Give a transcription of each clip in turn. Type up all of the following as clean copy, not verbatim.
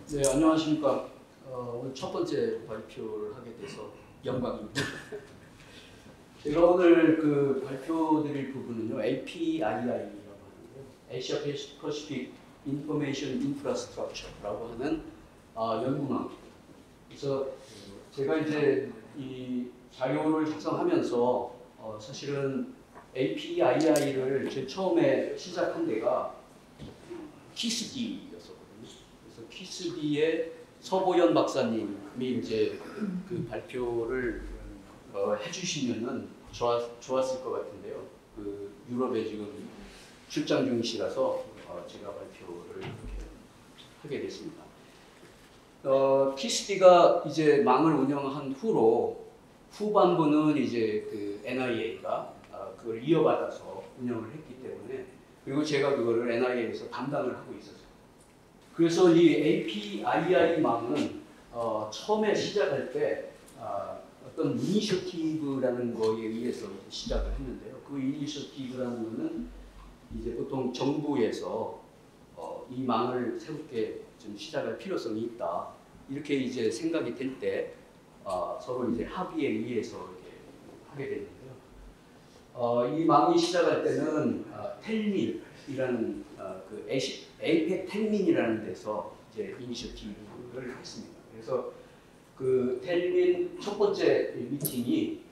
네, 안녕하십니까. 오늘 첫 번째 발표를 하게 돼서 영광입니다. 제가 오늘 그 발표드릴 부분은요, APII라고 하는데요. Asia Pacific Information Infrastructure라고 하는 연구망입니다. 그래서 제가 이제 이 자료를 작성하면서 사실은 APII를 제일 처음에 시작한 데가 키스디였었거든요. 그래서 키스디의 서보연 박사님이 이제 그 발표를 해주시면은 좋았을 것 같은데요. 그 유럽에 지금 출장 중이시라서 제가 발표를 이렇게 하게 됐습니다. 키스디가 이제 망을 운영한 후로 후반부는 이제 그 NIA가 그걸 이어받아서 운영을 했기 때문에, 그리고 제가 그거를 NIA에서 담당을 하고 있었어요. 그래서 이 APII망은 처음에 시작할 때 어떤 이니셔티브라는 거에 의해서 시작을 했는데요. 그 이니셔티브라는 거는 이제 보통 정부에서 이 망을 새롭게 좀 시작할 필요성이 있다, 이렇게 이제 생각이 될 때 서로 이제 합의에 의해서 이렇게 하게 되는데요. 이 망이 시작할 때는 텔민이라는 그 에이펙 텔민이라는 데서 이제 이니셔티브를 했습니다. 그래서 그 텔민 첫 번째 미팅이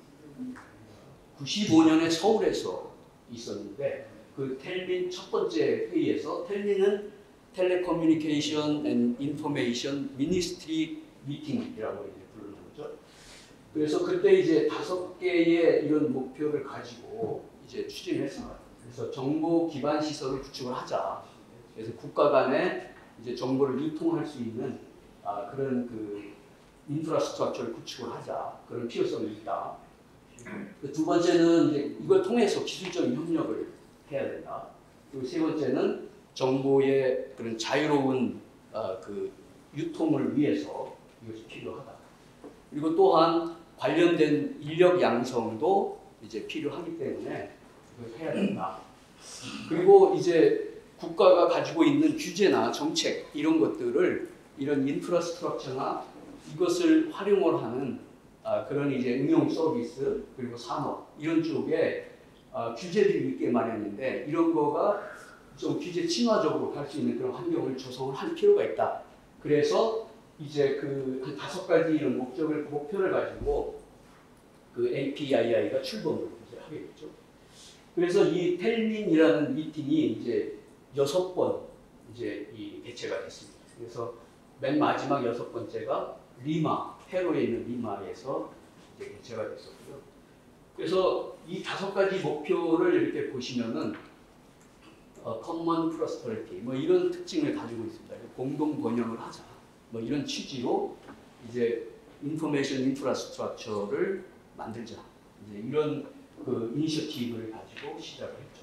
95년에 서울에서 있었는데, 그 텔민 첫 번째 회의에서, 텔민은 텔레커뮤니케이션 앤 인포메이션 미니스트리 미팅이라고 이제 부르는 거죠. 그래서 그때 이제 5개의 이런 목표를 가지고 이제 추진했습니다. 그래서 정보 기반 시설을 구축을 하자. 그래서 국가 간에 이제 정보를 유통할 수 있는 그런 그 인프라스트럭처를 구축을 하자. 그런 필요성이 있다. 그 두 번째는 이제 이걸 통해서 기술적인 협력을 해야 된다. 그리고 세 번째는 정보의 그런 자유로운 그 유통을 위해서 이것이 필요하다. 그리고 또한 관련된 인력 양성도 이제 필요하기 때문에 그걸 해야 된다. 그리고 이제 국가가 가지고 있는 규제나 정책 이런 것들을, 이런 인프라스트럭처나 이것을 활용을 하는 그런 이제 응용 서비스, 그리고 산업 이런 쪽에 규제들이 있게 마련인데, 이런 거가 좀 규제 친화적으로 갈 수 있는 그런 환경을 조성을 할 필요가 있다. 그래서 이제 그 한 5가지 이런 목표를 가지고 그 APII가 출범을 이제 하게 됐죠. 그래서 이 텔민이라는 미팅이 이제 6번 이제 이 개최가 됐습니다. 그래서 맨 마지막 6번째가 리마, 페루에 있는 리마에서 이제 개최가 됐었고요. 그래서 이 5가지 목표를 이렇게 보시면은 common prosperity 뭐 이런 특징을 가지고 있습니다. 공동 번영을 하자. 뭐 이런 취지로 이제 인포메이션 인프라스트럭처를 만들자. 이제 이런 그 이니셔티브를 가지고 시작을 했죠.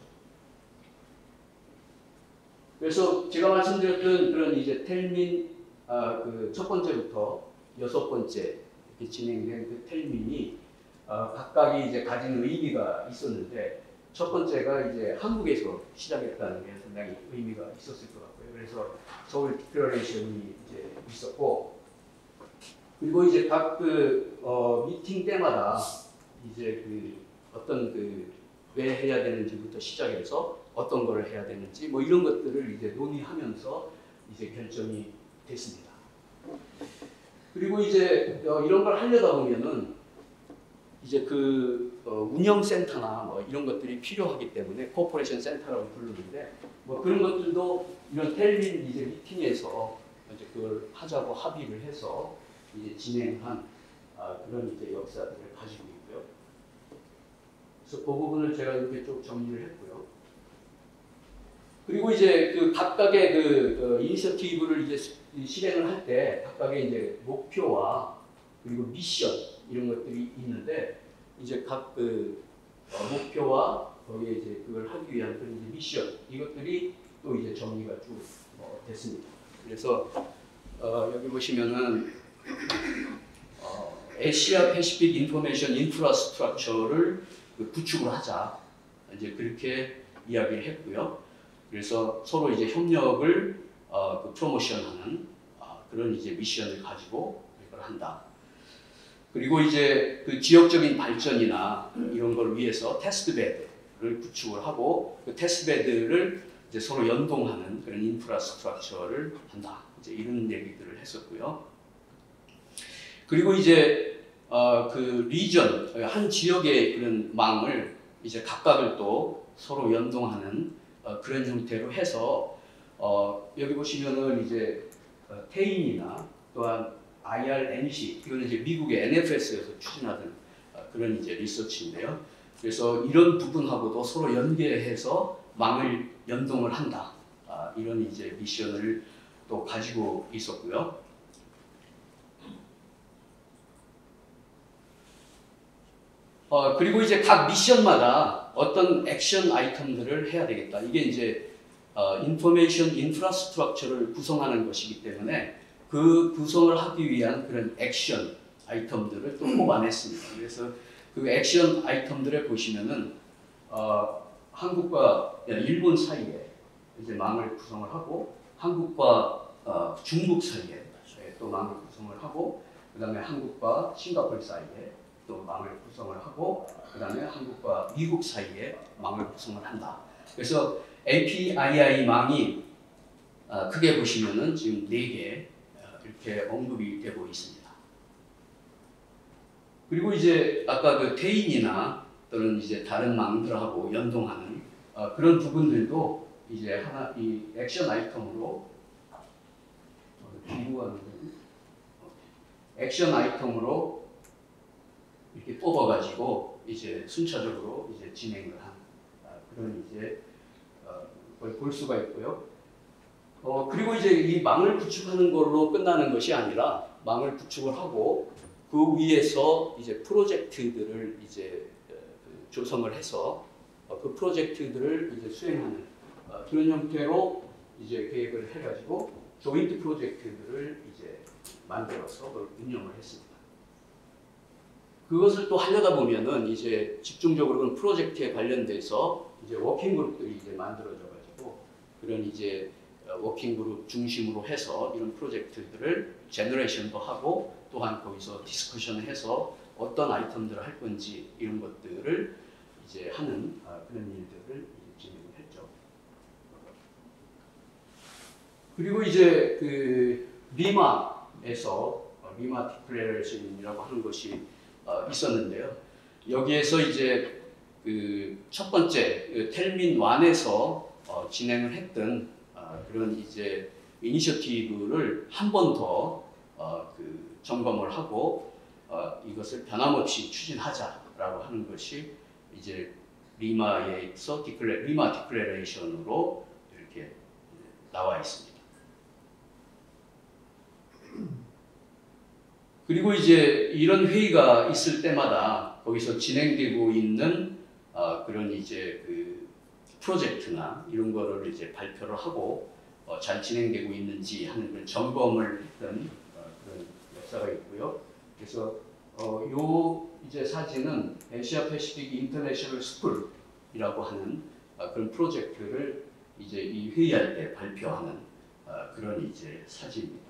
그래서 제가 말씀드렸던 그런 이제 텔민 그 첫 번째부터 6번째 이렇게 진행된 그 텔민이 각각이 이제 가진 의미가 있었는데, 첫 번째가 이제 한국에서 시작했다는 게 상당히 의미가 있었을 것 같고요. 그래서 서울 디클러레이션이 이제 있었고, 그리고 이제 각 그 미팅 때마다 이제 그 어떤 그 왜 해야 되는지부터 시작해서 어떤 거를 해야 되는지 뭐 이런 것들을 이제 논의하면서 이제 결정이 됐습니다. 그리고 이제 이런 걸 하려다 보면은 이제 그 운영센터나 뭐 이런 것들이 필요하기 때문에 코퍼레이션 센터라고 부르는데, 뭐 그런 것들도 이런 텔민 이제 미팅에서 이제 그걸 하자고 합의를 해서 이제 진행한 그런 이제 역사들을 가지고 있고요. 그래서 그 부분을 제가 이렇게 쭉 정리를 했고요. 그리고 이제 그 각각의 그 이니셔티브를 이제 실행을 할 때 각각의 이제 목표와 그리고 미션 이런 것들이 있는데, 이제 각 그 목표와 거기에 이제 그걸 하기 위한 그런 이제 미션 이것들이 또 이제 정리가 쭉 됐습니다. 그래서 여기 보시면은 아시아 패시픽 인포메이션 인프라스트럭처를 구축을 하자, 이제 그렇게 이야기를 했고요. 그래서 서로 이제 협력을 프로모션하는 그런 이제 미션을 가지고 이걸 한다. 그리고 이제 그 지역적인 발전이나 이런 걸 위해서 테스트베드를 구축을 하고 그 테스트베드를 이제 서로 연동하는 그런 인프라스트럭처를 한다. 이제 이런 얘기들을 했었고요. 그리고 이제 그 리전 한 지역의 그런 망을 이제 각각을 또 서로 연동하는 그런 형태로 해서 여기 보시면은 이제 테인이나 또한 IRNC 이거는 이제 미국의 NFS에서 추진하던 그런 이제 리서치인데요. 그래서 이런 부분하고도 서로 연계해서 망을 연동을 한다. 이런 이제 미션을 또 가지고 있었고요. 그리고 이제 각 미션마다 어떤 액션 아이템들을 해야 되겠다. 이게 이제 인포메이션 인프라스트럭처를 구성하는 것이기 때문에 그 구성을 하기 위한 그런 액션 아이템들을 또 뽑아냈습니다. 그래서 그 액션 아이템들에 보시면은 한국과 일본 사이에 이제 망을 구성을 하고 한국과 중국 사이에 또 망을 구성을 하고 그다음에 한국과 싱가포르 사이에 또 망을 구성을 하고 그 다음에 한국과 미국 사이에 망을 구성을 한다. 그래서 APII 망이 크게 보시면은 지금 4개 이렇게 언급이 되고 있습니다. 그리고 이제 아까 그 테인이나 또는 이제 다른 망들하고 연동하는 그런 부분들도 이제 하나 이 액션 아이템으로 액션 아이템으로 이렇게 뽑아가지고 이제 순차적으로 이제 진행을 한 그런 이제 걸 볼 수가 있고요. 그리고 이제 이 망을 구축하는 걸로 끝나는 것이 아니라 망을 구축을 하고 그 위에서 이제 프로젝트들을 이제 조성을 해서 그 프로젝트들을 이제 수행하는 그런 형태로 이제 계획을 해가지고 조인트 프로젝트들을 이제 만들어서 그걸 운영을 했습니다. 그것을 또 하려다 보면은 이제 집중적으로 그런 프로젝트에 관련돼서 이제 워킹 그룹들이 이제 만들어져가지고 그런 이제 워킹 그룹 중심으로 해서 이런 프로젝트들을 제너레이션도 하고 또한 거기서 디스커션해서 어떤 아이템들을 할 건지 이런 것들을 이제 하는 그런 일들을 진행을 했죠. 그리고 이제 그 리마에서 리마 디클레레이션이라고 하는 것이 있었는데요. 여기에서 이제 그 첫 번째 텔민 1에서 진행을 했던 그런 이제 이니셔티브를 한 번 더 그 점검을 하고 이것을 변함없이 추진하자라고 하는 것이 이제 리마에서 리마 디클레레이션으로 이렇게 나와 있습니다. 그리고 이제 이런 회의가 있을 때마다 거기서 진행되고 있는 그런 이제 그 프로젝트나 이런 거를 이제 발표를 하고 잘 진행되고 있는지 하는 그런 점검을 했던 그런 역사가 있고요. 그래서 요 이제 사진은 아시아 패시픽 인터내셔널 스쿨이라고 하는 그런 프로젝트를 이제 이 회의할 때 발표하는 그런 이제 사진입니다.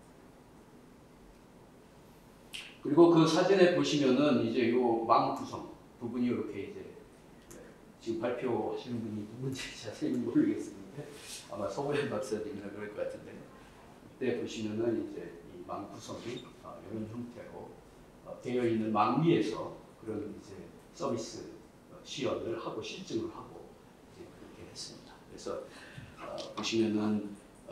그리고 그 사진에 보시면은 이제 요 망 구성 부분이 이렇게 이제 지금 발표하시는 분이 누군지 자세히 모르겠는데 아마 서보현 박사님이나 그럴 것 같은데 그때 보시면은 이제 이 망 구성이 이런 형태로 되어 있는 망 위에서 그런 이제 서비스 시연을 하고 실증을 하고 이제 그렇게 했습니다. 그래서 보시면은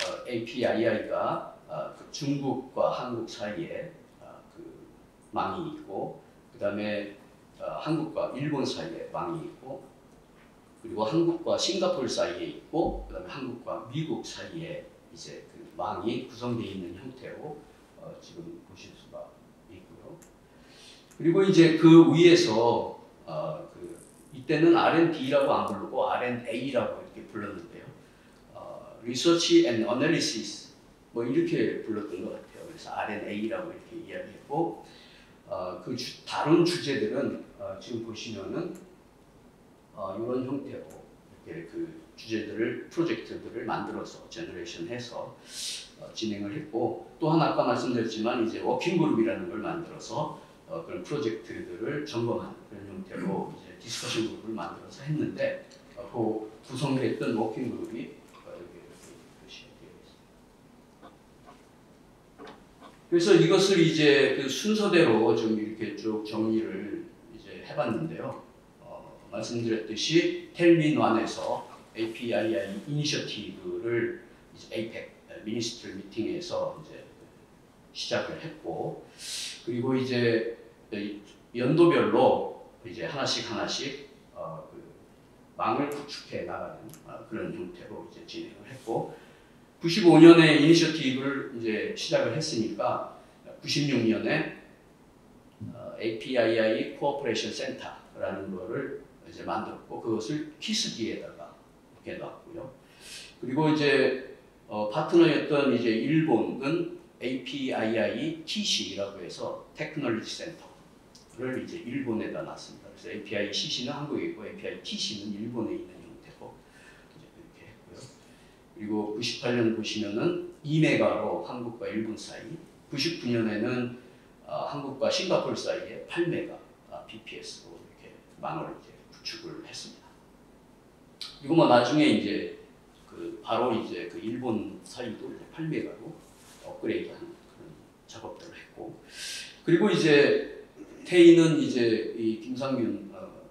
APII가 중국과 한국 사이에 그 망이 있고 그 다음에 한국과 일본 사이에 망이 있고 그리고 한국과 싱가포르 사이에 있고 그다음에 한국과 미국 사이에 이제 그 망이 구성되어 있는 형태로 지금 보실 수가 있고요. 그리고 이제 그 위에서 그 이때는 R&D라고 안 부르고 R&A라고 이렇게 불렀는데요. Research and Analysis 뭐 이렇게 불렀던 것 같아요. 그래서 R&A라고 이렇게 이야기했고 그 다룬 주제들은 지금 보시면은 이런 형태로 이렇게 그 주제들을 프로젝트들을 만들어서 제너레이션해서 진행을 했고, 또 하나 아까 말씀드렸지만 이제 워킹 그룹이라는 걸 만들어서 그런 프로젝트들을 점검하는 그런 형태로 이제 디스커션 그룹을 만들어서 했는데, 그 구성됐던 워킹 그룹이 여기 표시가 되어 있습니다. 그래서 이것을 이제 그 순서대로 좀 이렇게 쭉 정리를 이제 해봤는데요. 말씀드렸듯이 텔민 1에서 APII 이니셔티브를 이제 APEC 미니스트리 미팅에서 이제 시작을 했고, 그리고 이제 연도별로 이제 하나씩 그 망을 구축해 나가는 그런 형태로 이제 진행을 했고, 95년에 이니셔티브를 이제 시작을 했으니까 96년에 APII 코어퍼레이션 센터라는 거를 이제 만들었고, 그것을 키스기에다가 이렇게 놨고요. 그리고 이제 파트너였던 이제 일본은 APII TC라고 해서 테크놀로지 센터를 이제 일본에다 놨습니다. 그래서 API CC는 한국에 있고 API TC는 일본에 있는 형태로 이제 이렇게 했고요. 그리고 98년 보시면은 2메가로 한국과 일본 사이, 99년에는 한국과 싱가포르 사이에 8메가 BPS로 이렇게 망을 이제 구축을 했습니다. 그리고 뭐 나중에 이제 바로 이제 그 일본 사이도 이제 8메가로 업그레이드하는 그런 작업들을 했고, 그리고 이제 태희는 이제 이 김상균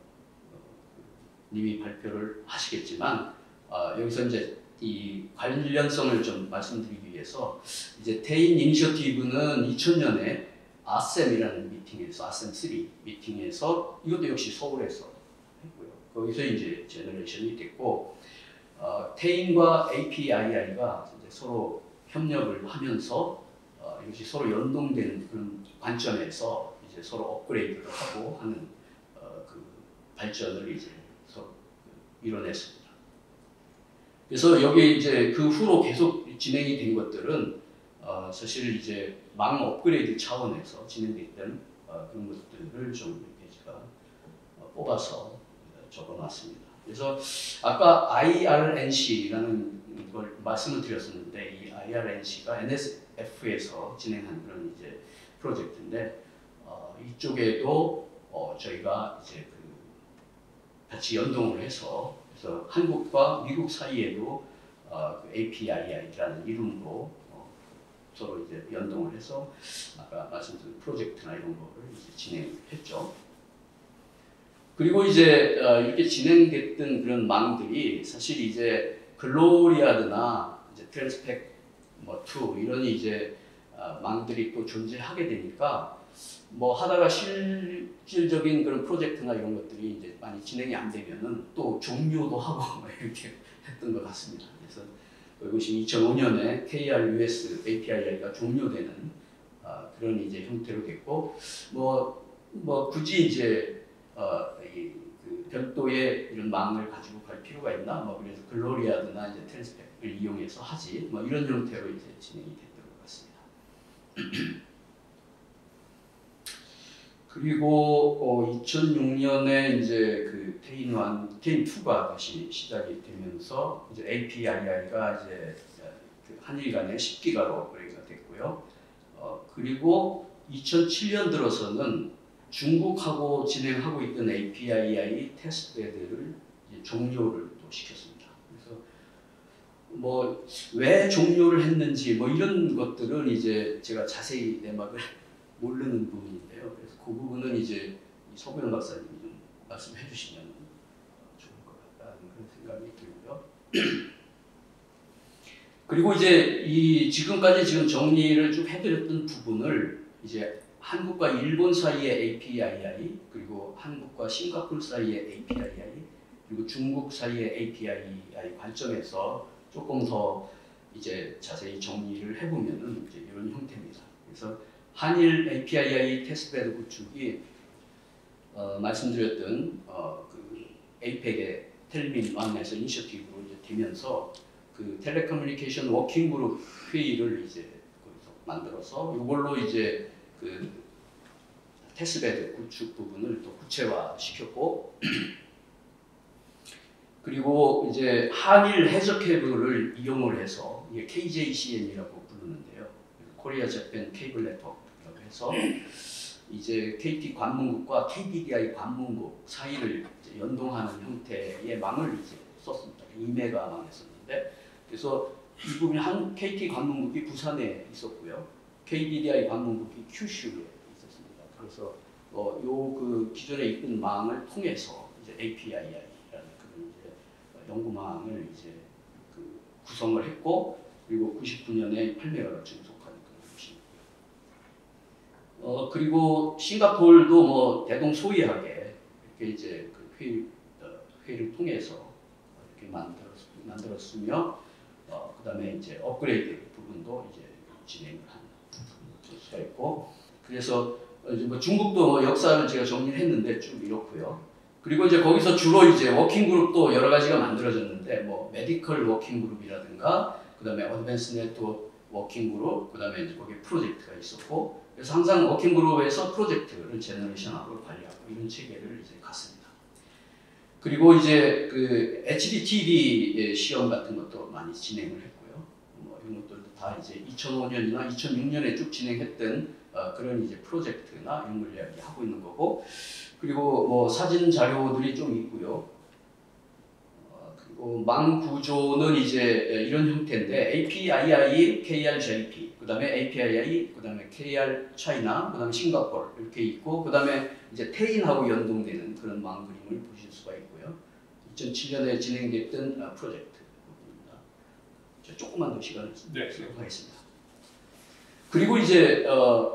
님이 발표를 하시겠지만 여기서 이제 이 관련성을 좀 말씀드리기 위해서 이제 태인 이니셔티브는 2000년에 아셈이라는 미팅에서 아셈3 미팅에서 이것도 역시 서울에서 했고요. 거기서 이제 제너레이션이 됐고, 태인과 APII가 이제 서로 협력을 하면서 이것이 서로 연동되는 그런 관점에서 이제 서로 업그레이드를 하고 하는 그 발전을 이제 서로 이뤄냈습니다. 그래서 여기 이제 그 후로 계속 진행이 된 것들은 사실 이제 망 업그레이드 차원에서 진행됐던 그런 것들을 좀 이렇게 제가 뽑아서 적어놨습니다. 그래서 아까 IRNC라는 걸 말씀을 드렸었는데, 이 IRNC가 NSF에서 진행한 그런 이제 프로젝트인데, 이쪽에도 저희가 이제 같이 연동을 해서, 그래서 한국과 미국 사이에도 그 APII라는 이름으로 서로 이제 연동을 해서 아까 말씀드린 프로젝트나 이런 거를 이제 진행했죠. 그리고 이제 이렇게 진행됐던 그런 망들이 사실 이제 글로리아드나 이제 트랜스펙 뭐2 이런 이제 망들이 또 존재하게 되니까 뭐 하다가 실질적인 그런 프로젝트나 이런 것들이 이제 많이 진행이 안 되면은 또 종료도 하고 이렇게 했던 것 같습니다. 그래서 이것이 2005년에 KRUS APII가 종료되는 그런 이제 형태로 됐고, 뭐 굳이 이제 그 별도의 이런 망을 가지고 갈 필요가 있나? 뭐 그래서 글로리아드나 이제 트랜스펙을 이용해서 하지. 뭐 이런 형태로 이제 진행이 됐던 것 같습니다. 그리고 2006년에 이제 그 테인2가 다시 시작이 되면서 이제 APII가 이제 그 한일 간의 10기가로 업그레이드가 됐고요. 그리고 2007년 들어서는 중국하고 진행하고 있던 APII 테스트베드를 종료를 또 시켰습니다. 그래서 뭐 왜 종료를 했는지 뭐 이런 것들은 이제 제가 자세히 내막을 모르는 부분인데요. 그래서 그 부분은 이제 서구영 박사님이 좀 말씀해 주시면 좋을 것 같다는 그런 생각이 들고요. 그리고 이제 지금까지 지금 정리를 쭉 해드렸던 부분을 이제 한국과 일본 사이의 APII, 그리고 한국과 싱가포르 사이의 APII, 그리고 중국 사이의 APII 관점에서 조금 더 이제 자세히 정리를 해보면은 이제 이런 형태입니다. 그래서 한일 APII 테스트베드 구축이 말씀드렸던 그 APEC의 텔민 1에서 이니셔티브로 이제 되면서 그 텔레커뮤니케이션 워킹 그룹 회의를 이제 거기서 만들어서 이걸로 이제 그 테스트베드 구축 부분을 또 구체화 시켰고, 그리고 이제 한일 해저 케이블을 이용을 해서 이게 KJCN이라고 부르는데요. 코리아 재팬 케이블 네트워크라고 해서 이제 KT 관문국과 KDDI 관문국 사이를 이제 연동하는 형태의 망을 이제 썼습니다. 2메가망을 썼는데, 그래서 이 부분이 한 KT 관문국이 부산에 있었고요, KDDI 관문국이 큐슈에 있었습니다. 그래서 요 그 기존에 있던 망을 통해서 이제 API라는 그런 이제 연구망을 이제 그 구성을 했고, 그리고 99년에 8메가를 증속한 그런 것이고요. 그리고 싱가포르도 뭐 대동소이하게 이렇게 이제 그 회의를 통해서 이렇게 만들었으며, 그다음에 이제 업그레이드 부분도 이제 진행을 한 수가 있고, 그래서 뭐 중국도 뭐 역사를 제가 정리를 했는데 쭉 이렇고요. 그리고 이제 거기서 주로 이제 워킹 그룹도 여러 가지가 만들어졌는데, 뭐 메디컬 워킹 그룹이라든가, 그다음에 어드밴스 네트워크 워킹 그룹, 그다음에 이제 거기 프로젝트가 있었고, 그래서 항상 워킹 그룹에서 프로젝트를 제너레이션하고 관리하고 이런 체계를 이제 갔습니다. 그리고 이제 그 HDTV 시험 같은 것도 많이 진행을 했고요. 뭐 이런 것들도 다 이제 2005년이나 2006년에 쭉 진행했던 그런 이제 프로젝트나 이런 걸 이야기하고 있는 거고, 그리고 뭐 사진 자료들이 좀 있고요. 그리고 망 구조는 이제 이런 형태인데, APII, KRJP, 그 다음에 APII, 그 다음에 KR 차이나, 그 다음에 싱가포르 이렇게 있고, 그 다음에 이제 태인하고 연동되는 그런 망 그림을 보실 수가 있고요. 2007년에 진행됐던 프로젝트 부분입니다. 조금만 더 시간을 쓰도록 하겠습니다. 그리고 이제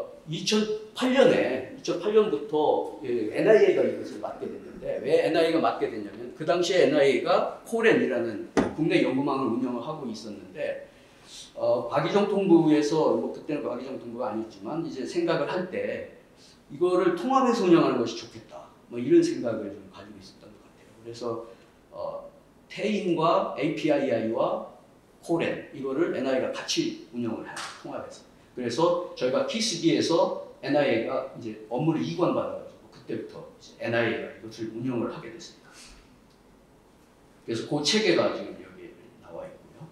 2008년부터 NIA가 이것을 맡게 됐는데, 왜 NIA가 맡게 됐냐면, 그 당시에 NIA가 코렌이라는 국내 연구망을 운영을 하고 있었는데, 박이정 통부에서, 뭐 그때는 박이정 통부가 아니었지만 이제 생각을 할 때 이거를 통합해서 운영하는 것이 좋겠다, 뭐 이런 생각을 좀 가지고 있었던 것 같아요. 그래서 태인과 APII와 코렌 이거를 NIA가 같이 운영을 해요, 통합해서. 그래서 저희가 키스비에서 NIA가 이제 업무를 이관받아가지고 그때부터 이제 NIA가 이것을 운영을 하게 됐습니다. 그래서 그 체계가 지금 여기에 나와 있고요.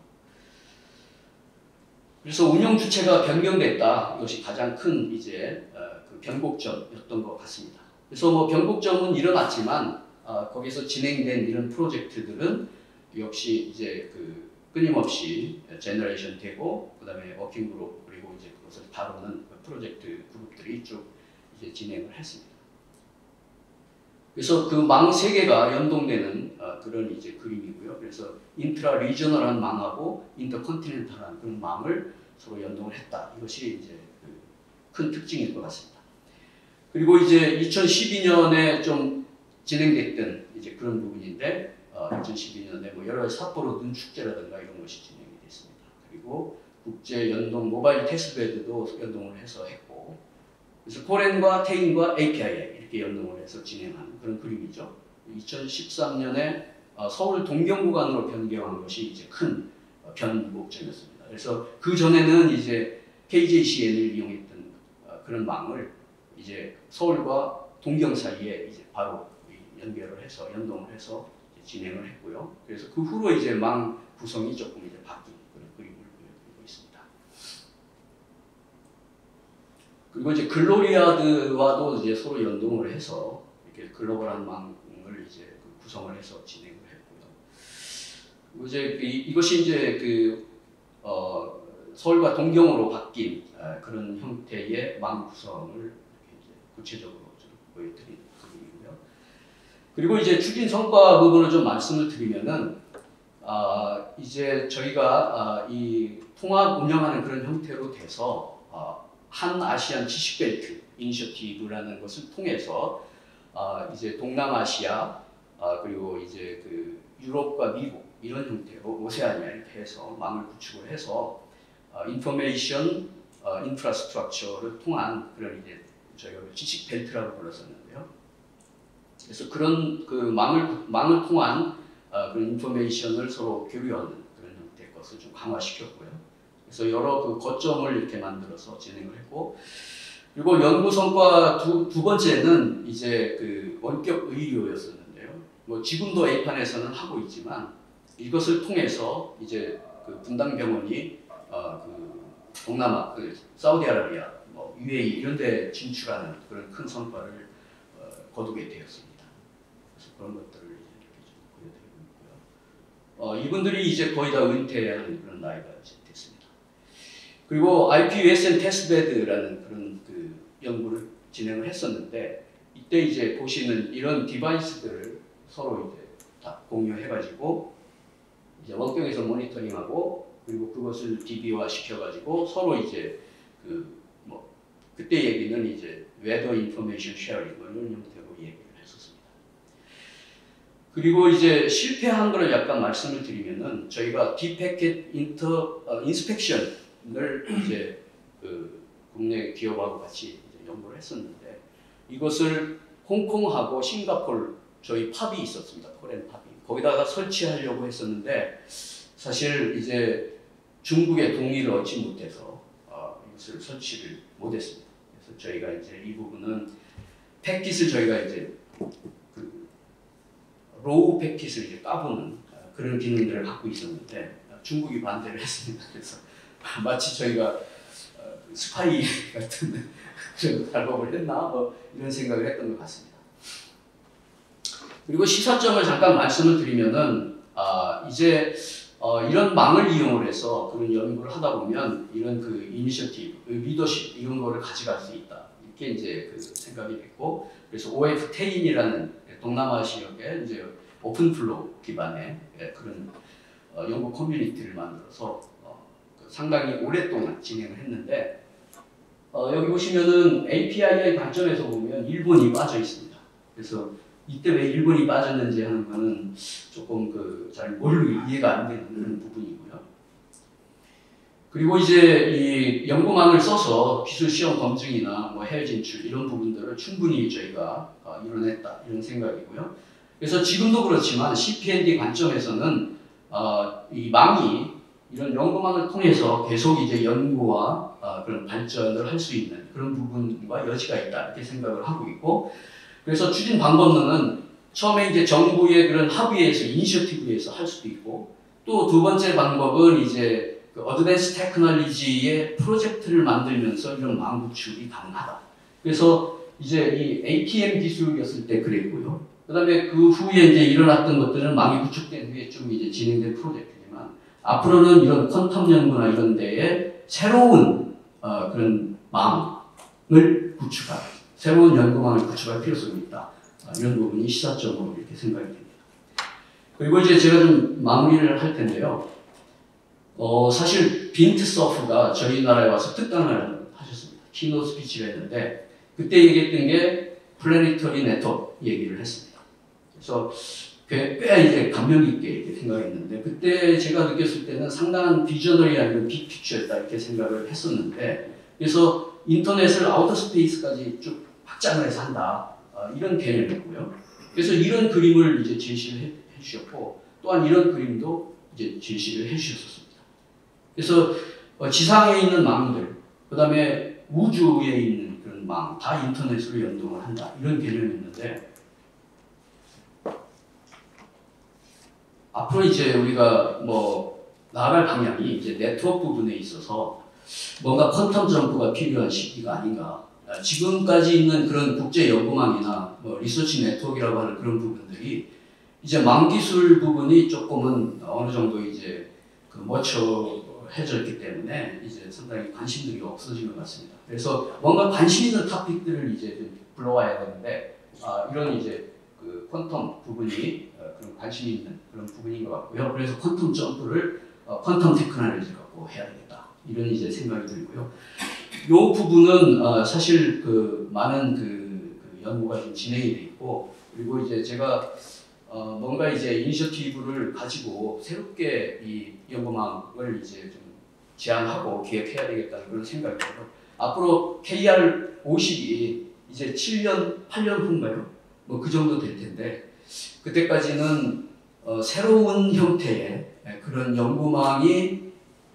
그래서 운영 주체가 변경됐다. 이것이 가장 큰 이제 그 변곡점이었던 것 같습니다. 그래서 뭐 변곡점은 일어났지만 거기서 진행된 이런 프로젝트들은 역시 이제 그 끊임없이 제너레이션 되고, 그다음에 워킹 그룹, 그리고 이제 그것을 다루는 프로젝트 그룹들이 쭉 이제 진행을 했습니다. 그래서 그 망 세 개가 연동되는 그런 이제 그림이고요. 그래서 인트라 리저널한 망하고 인터컨티넨탈한 그런 망을 서로 연동을 했다. 이것이 이제 그 큰 특징일 것 같습니다. 그리고 이제 2012년에 좀 진행됐던 이제 그런 부분인데, 2012년에 뭐 여러 가지 삿포로 눈 축제라든가 이런 것이 진행이 됐습니다. 그리고 국제 연동 모바일 테스트베드도 연동을 해서 했고, 그래서 코렌과 태인과 API 이렇게 연동을 해서 진행하는 그런 그림이죠. 2013년에 서울 동경구간으로 변경한 것이 이제 큰 변곡점이었습니다. 그래서 그 전에는 이제 KJCN을 이용했던 그런 망을 이제 서울과 동경 사이에 이제 바로 연결을 해서 연동을 해서 진행을 했고요. 그래서 그 후로 이제 망 구성이 조금 이제 바뀐 그런 그림을 보여드리고 있습니다. 그리고 이제 글로리아드와도 이제 서로 연동을 해서 이렇게 글로벌한 망을 이제 구성을 해서 진행을 했고요. 그리고 이제 이것이 이제 그 서울과 동경으로 바뀐 그런 형태의 망 구성을 이제 구체적으로 좀 보여드리는 그림이고요. 그리고 이제 추진 성과 부분을 좀 말씀을 드리면은, 이제 저희가 이 통합 운영하는 그런 형태로 돼서 한 아시안 지식벨트 이니셔티브라는 것을 통해서 이제 동남아시아, 그리고 이제 그 유럽과 미국 이런 형태로 오세아니아 이렇게 해서 망을 구축을 해서 인포메이션 인프라스트럭처를 통한 그런 이제 저희가 지식 벨트라고 불렀었는데요. 그래서 그런 그 망을 통한 그런 인포메이션을 서로 교류하는 그런 형태의 것을 좀 강화시켰고요. 그래서 여러 그 거점을 이렇게 만들어서 진행을 했고, 그리고 연구 성과 두 번째는 이제 그 원격 의료였었는데요. 뭐 지금도 A판에서는 하고 있지만 이것을 통해서 이제 그 분당병원이 그 동남아, 사우디아라비아, 뭐 UAE 이런 데 진출하는 그런 큰 성과를 거두게 되었습니다. 그래서 그런 것들을 이렇게 좀 보여드리고 있고요. 이분들이 이제 거의 다 은퇴하는 그런 나이가 이제 됐습니다. 그리고 IPUSN 테스트베드라는 그런 그 연구를 진행을 했었는데, 이때 이제 보시는 이런 디바이스들을 서로 이제 다 공유해가지고 이제 원격에서 모니터링하고, 그리고 그것을 DB화 시켜가지고 서로 이제 그때 얘기는 이제 웨더 인포메이션 쉐어링 이런 형태로 얘기를 했었습니다. 그리고 이제 실패한 거를 약간 말씀을 드리면은, 저희가 디패킷 인스펙션을 이제 국내 기업하고 같이 이제 연구를 했었는데, 이것을 홍콩하고 싱가포르 저희 팝이 있었습니다. 코리안 팝이. 거기다가 설치하려고 했었는데, 사실 이제 중국의 동의를 얻지 못해서 이것을 설치를 못했습니다. 그래서 저희가 이제 이 부분은 패킷을 저희가 이제 로우 패킷을 이제 까보는 그런 기능들을 갖고 있었는데, 중국이 반대를 했습니다. 그래서 마치 저희가 스파이 같은 그런 작업을 했나 뭐 이런 생각을 했던 것 같습니다. 그리고 시사점을 잠깐 말씀을 드리면은, 이제 이런 망을 이용을 해서 그런 연구를 하다 보면 이런 그 이니셔티브, 리더십 이런 거를 가져갈 수 있다, 이렇게 이제 그 생각이 됐고, 그래서 OF10이라는 동남아 지역의 이제 오픈 플로우 기반의 그런 연구 커뮤니티를 만들어서 상당히 오랫동안 진행을 했는데, 여기 보시면은 API의 관점에서 보면 일본이 빠져 있습니다. 그래서 이때 왜 일본이 빠졌는지 하는 거는 조금 잘 모르고 이해가 안 되는 그런 부분이고요. 그리고 이제 이 연구망을 써서 기술 시험 검증이나 뭐 해외 진출 이런 부분들을 충분히 저희가 이뤄냈다, 이런 생각이고요. 그래서 지금도 그렇지만 CPND 관점에서는 이 망이 이런 연구망을 통해서 계속 이제 연구와 그런 발전을 할 수 있는 그런 부분과 여지가 있다, 이렇게 생각을 하고 있고, 그래서 추진 방법론은 처음에 이제 정부의 그런 합의에서 이니셔티브에서 할 수도 있고, 또 두 번째 방법은 이제 어드밴스 테크놀로지의 프로젝트를 만들면서 이런 망 구축이 가능하다. 그래서 이제 이 ATM 기술이었을 때 그랬고요. 그다음에 그 후에 이제 일어났던 것들은 망이 구축된 후에 좀 이제 진행된 프로젝트지만, 앞으로는 이런 퀀텀 연구나 이런 데에 새로운 그런 망을 구축할, 새로운 연구망을 구축할 구축할 필요성이 있다. 이런 부분이 시사점으로 이렇게 생각이 됩니다. 그리고 이제 제가 좀 마무리를 할 텐데요. 사실 빈트 서프가 저희 나라에 와서 특강을 하셨습니다. 키노트 스피치를 했는데, 그때 얘기했던 게 플래니터리 네트워크 얘기를 했습니다. 그래서 꽤 이제 감명 깊게 이렇게 생각했는데, 그때 제가 느꼈을 때는 상당한 비저너리 아니면 빅피처였다, 이렇게 생각을 했었는데, 그래서 인터넷을 아우터 스페이스까지 쭉 확장을 해서 한다, 이런 개념이고요. 그래서 이런 그림을 이제 제시를 해주셨고, 또한 이런 그림도 이제 제시를 해주셨습니다. 그래서 지상에 있는 망들, 그 다음에 우주에 있는 그런 망, 다 인터넷으로 연동을 한다, 이런 개념이었는데, 앞으로 이제 우리가 뭐 나아갈 방향이 이제 네트워크 부분에 있어서 뭔가 퀀텀 점프가 필요한 시기가 아닌가. 지금까지 있는 그런 국제 연구망이나 뭐 리서치 네트워크라고 하는 그런 부분들이 이제 망 기술 부분이 조금은 어느 정도 이제 머처해졌기 때문에 이제 상당히 관심들이 없어진 것 같습니다. 그래서 뭔가 관심 있는 토픽들을 이제 좀 불러와야 되는데, 이런 이제 그 퀀텀 부분이 그런 관심 있는 그런 부분인 것 같고요. 그래서 퀀텀 점프를 퀀텀 테크놀로지 갖고 해야 되겠다, 이런 이제 생각이 들고요. 이 부분은 사실 많은 연구가 좀 진행이 돼 있고, 그리고 이제 제가 뭔가 이제 이니셔티브를 가지고 새롭게 이 연구망을 이제 좀 제안하고 기획해야 되겠다는 그런 생각이고요. 앞으로 KR50이 이제 7년, 8년 후인가요? 뭐 그 정도 될 텐데, 그때까지는 새로운 형태의 그런 연구망이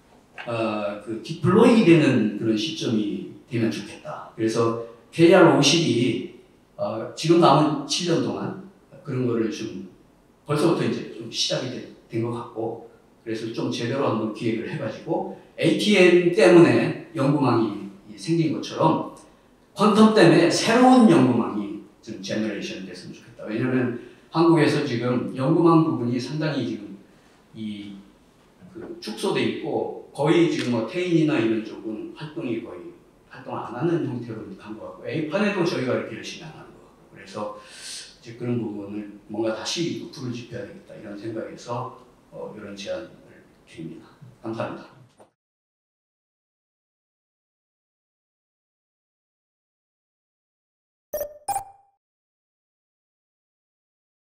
디플로이 되는 그런 시점이 되면 좋겠다. 그래서 KR50이 지금 남은 7년 동안 그런 거를 좀 벌써부터 이제 좀 시작이 된 것 같고, 그래서 좀 제대로 한번 기획을 해가지고 ATM 때문에 연구망이 생긴 것처럼 퀀텀 때문에 새로운 연구망이 좀 제너레이션 됐으면 좋겠다. 왜냐하면 한국에서 지금 연구망 부분이 상당히 지금 그 축소돼 있고 거의 지금 뭐 태인이나 이런 쪽은 활동 안 하는 형태로 간 것 같고 A판에도 저희가 이렇게 열심히 안 하는 것 같고 그래서 이제 그런 부분을 뭔가 다시 불을 지펴야 되겠다 이런 생각에서 이런 제안을 드립니다. 감사합니다.